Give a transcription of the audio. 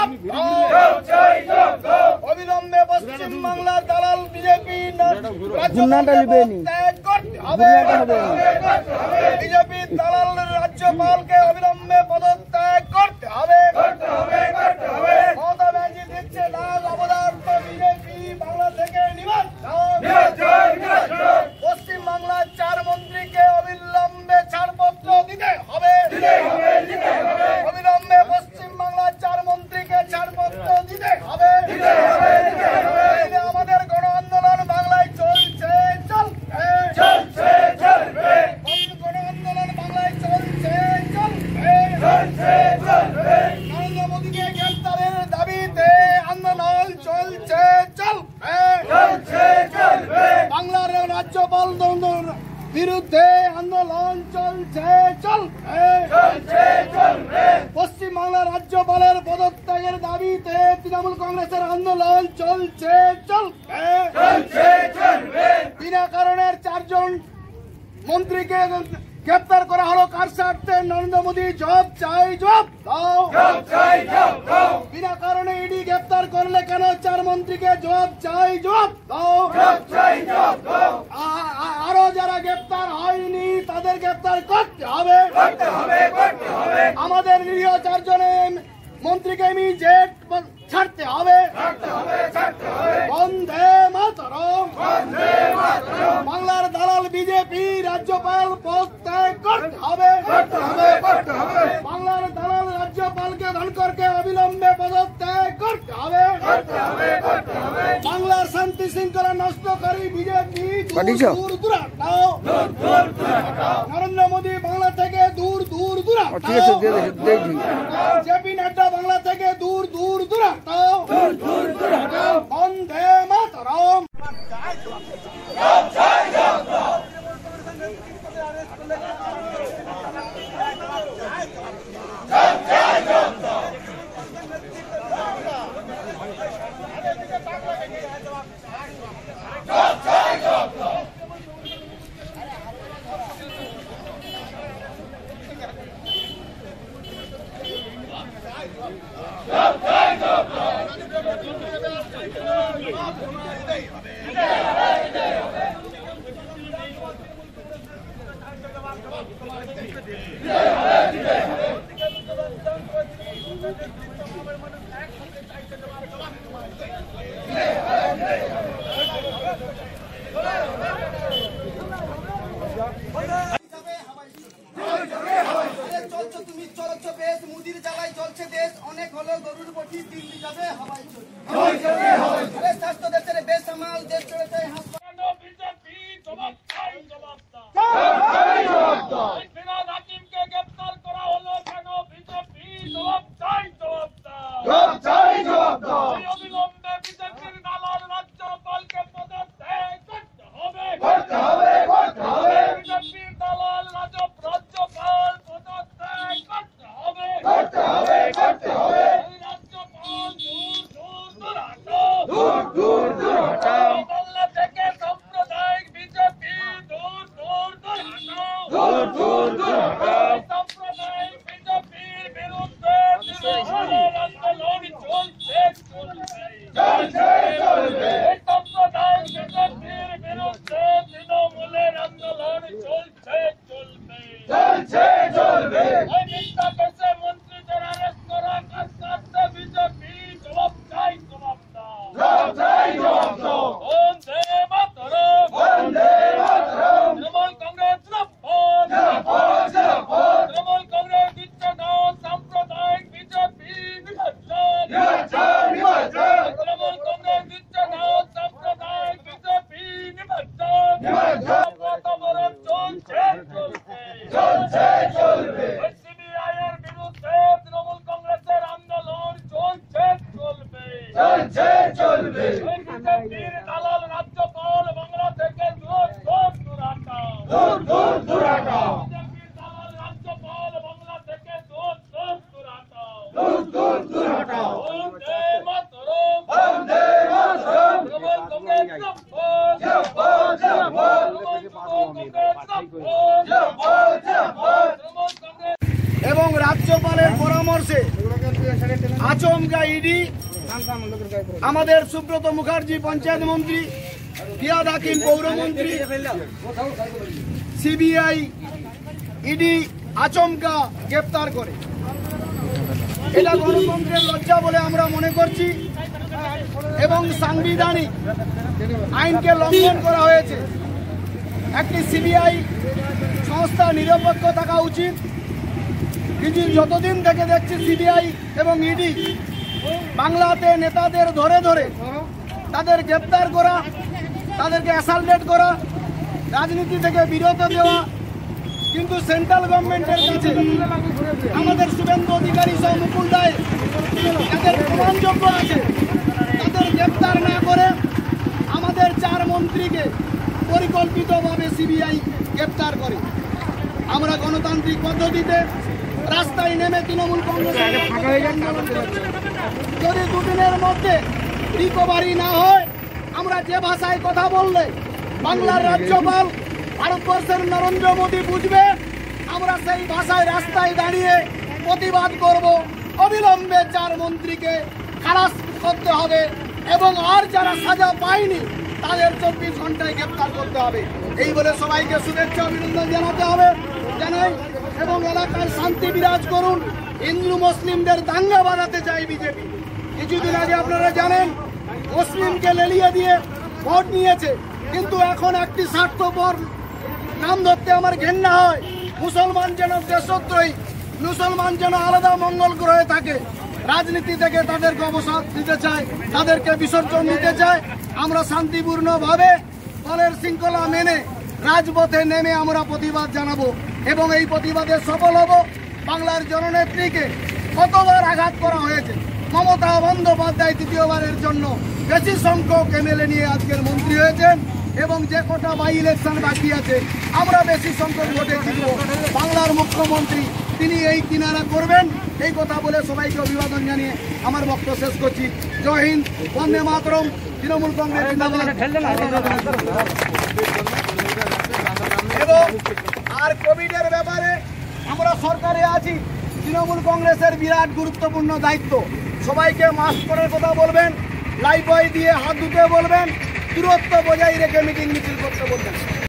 অবিলম্বে পশ্চিম বাংলার দালাল বিজেপি বিজেপির দালাল রাজ্যপালকে অবিলম্বে পদত্যাগ করতে হবে। মমতা ব্যানার্জি দিচ্ছে লাল অবদার্থ বিজেপি বাংলা থেকে পশ্চিম বাংলার 4 মন্ত্রীকে অবিলম্বে ছাড়পত্র দিতে হবে। অবিলম্বে পশ্চিম বাংলার 4 মন্ত্রীকে ছাড়পত্র দিতে হবে। আমাদের গণ আন্দোলন বাংলায় চলছে, চলবে। গণ আন্দোলন বাংলায় চলছে, চলবে। নরেন্দ্র মোদীকে গ্রেফতারের দাবিতে আন্দোলন চলছে, চলবে। বাংলার রাজ্যপাল বিরুদ্ধে আন্দোলন চলছে, চলবে। পশ্চিম বাংলার রাজ্যপালের পদত্যাগের দাবিতে তৃণমূল কংগ্রেসের আন্দোলন চলছে, চলবে। বিনা কারণের 4 জন মন্ত্রীকে গ্রেপ্তার করা হলো কার স্বার্থে? নরেন্দ্র মোদী জবাব চাই, জবাব দাও। বিনা কারণে ইডি গ্রেপ্তার করলে কেন 4 মন্ত্রীকে? জবাব চাই, জবাব দাও। আরো যারা গ্রেপ্তার হয়নি তাদের গ্রেপ্তার করতে হবে। আমাদের নিরীহ 4 জনের মন্ত্রীকে ইমিডিয়েট ছাড়তে হবে। বন্দে মাতরম। বাংলার দালাল বিজেপি রাজ্যপাল পদত্যাগ করতে হবে। বাংলার দালাল রাজ্যপালকে ধনকরকে অবিলম্বে পদত্যাগ করতে হবে। বাংলার শান্তি শৃঙ্খলা নষ্টকারী বিজেপি দূর দূর হটাও। নরেন্দ্র মোদী বাংলা থেকে দূর দূর দূর হটাও। জেপি নাড্ডা বাংলা থেকে দূর দূর দূর হটাও। বন্দে মাতরম। তুমি চলছ বেশ, মুদির জ্বালায় চলছে দেশ, অনেক হলো গরুর বটি, দিল্লি যাবে হাওয়াই চলবে। স্বাস্থ্য দেশের বেসামাল দেশ চলেছে এবং রাজ্যপালের পরামর্শে আচমকা ইডি আমাদের সুব্রত মুখার্জি পঞ্চায়েত মন্ত্রী, ফিয়াদ হাকিম পৌরমন্ত্রী, সিবিআই ইডি আচমকা গ্রেপ্তার করে। এটা গণতন্ত্রের লজ্জা বলে আমরা মনে করছি এবং সাংবিধানিক আইনকে লঙ্ঘন করা হয়েছে। একটি সিবিআই সংস্থা নিরপেক্ষ থাকা উচিত, কিন্তু যতদিন থেকে দেখছি সিবিআই এবং ইডি বাংলাতে নেতাদের ধরে ধরে তাদের গ্রেপ্তার করা, তাদেরকে অ্যাসাল্টেড করা, রাজনীতি থেকে বিরত দেওয়া, কিন্তু সেন্ট্রাল গভর্নমেন্টের কাছে আমাদের শুভেন্দু অধিকারী সহ মুকুল রায় যাদের প্রমাণযোগ্য আছে তাদের গ্রেপ্তার না করে আমাদের 4 মন্ত্রীকে পরিকল্পিতভাবে সিবিআই গ্রেপ্তার করে। আমরা গণতান্ত্রিক পদ্ধতিতে রাস্তায় নেমে তৃণমূল কংগ্রেসের আন্দোলন করছি। যদি দুদিনের মধ্যে রিকভারি না হয়, আমরা যে ভাষায় কথা বললে বাংলার রাজ্যপাল ভারতবর্ষের নরেন্দ্র মোদী বুঝবে, আমরা সেই ভাষায় রাস্তায় দাঁড়িয়ে প্রতিবাদ করব। অবিলম্বে 4 মন্ত্রীকে খালাস করতে হবে এবং আর যারা সাজা পায়নি তাদের 24 ঘন্টায় গ্রেপ্তার করতে হবে। এই বলে সবাইকে শুভেচ্ছা অভিনন্দন জানাতে হবে জানাই এবং এলাকায় শান্তি বিরাজ করুন। হিন্দু মুসলিমদের দাঙ্গা বাঁধাতে চাই বিজেপি। কিছুদিন আগে আপনারা জানেন মুসলিমকে লেলিয়ে দিয়ে ভোট নিয়েছে, কিন্তু এখন একটি স্বার্থপর নাম ধরতে আমার ঘেন্না হয়। মুসলমান যেন দেশদ্রোহী, মুসলমান যেন আলাদা মঙ্গল গ্রহে থাকে, রাজনীতি থেকে তাদেরকে অবসর দিতে চায়, তাদেরকে বিসর্জন দিতে চায়। আমরা শান্তিপূর্ণভাবে দলের শৃঙ্খলা মেনে রাজপথে নেমে আমরা প্রতিবাদ জানাবো এবং এই প্রতিবাদে সফল হব। বাংলার জননেত্রীকে কতবার আঘাত করা হয়েছে, মমতা বন্দ্যোপাধ্যায় তৃতীয়বারের জন্য বেশি সংখ্যক এমএলএ নিয়ে আজকের মন্ত্রী হয়েছেন এবং যে কটা বাই ইলেকশন বাকি আছে আমরা বেশি সংখ্যক ভোটে জিতব। বাংলার মুখ্যমন্ত্রী তিনি এই কিনারা করবেন, এই কথা বলে সবাইকে অভিবাদন জানিয়ে আমার বক্তব্য শেষ করছি। জয় হিন্দ, বন্দে মাতরম, তৃণমূল কংগ্রেস জিন্দাবাদ। এবং আর কোভিডের ব্যাপারে আমরা সরকারে আছি, তৃণমূল কংগ্রেসের বিরাট গুরুত্বপূর্ণ দায়িত্ব। সবাইকে মাস্ক পরার কথা বলবেন, লাইফবয় দিয়ে হাত ধুতে বলবেন, দূরত্ব বজায় রেখে মিটিং মিছিল করতে বলবেন।